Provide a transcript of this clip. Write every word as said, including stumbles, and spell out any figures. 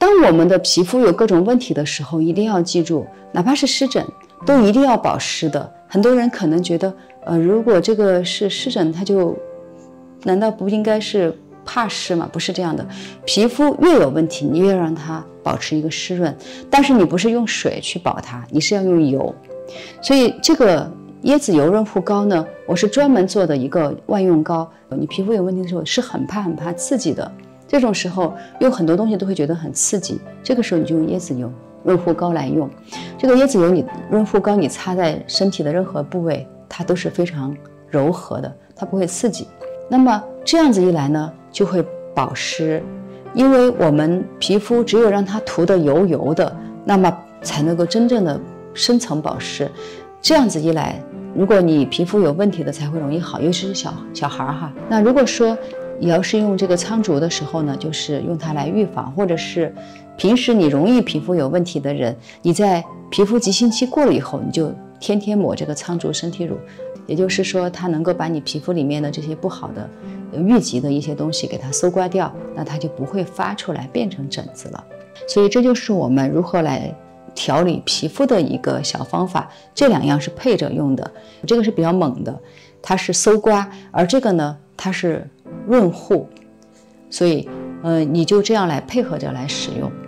当我们的皮肤有各种问题的时候，一定要记住，哪怕是湿疹，都一定要保湿的。很多人可能觉得，呃，如果这个是湿疹，它就难道不应该是怕湿吗？不是这样的，皮肤越有问题，你越让它保持一个湿润，但是你不是用水去保它，你是要用油。所以这个椰子油润肤膏呢，我是专门做的一个万用膏。你皮肤有问题的时候是很怕很怕刺激的，这种时候用很多东西都会觉得很刺激，这个时候你就用椰子油润肤膏来用。这个椰子油你润肤膏你擦在身体的任何部位，它都是非常柔和的，它不会刺激。那么这样子一来呢，就会保湿，因为我们皮肤只有让它涂得油油的，那么才能够真正的深层保湿。这样子一来，如果你皮肤有问题的才会容易好，尤其是小小孩哈。那如果说你要是用这个苍竹的时候呢，就是用它来预防，或者是平时你容易皮肤有问题的人，你在皮肤急性期过了以后，你就天天抹这个苍竹身体乳，也就是说它能够把你皮肤里面的这些不好的淤积的一些东西给它搜刮掉，那它就不会发出来变成疹子了。所以这就是我们如何来调理皮肤的一个小方法，这两样是配着用的。这个是比较猛的，它是搜刮，而这个呢，它是润护，所以呃，你就这样来配合着来使用。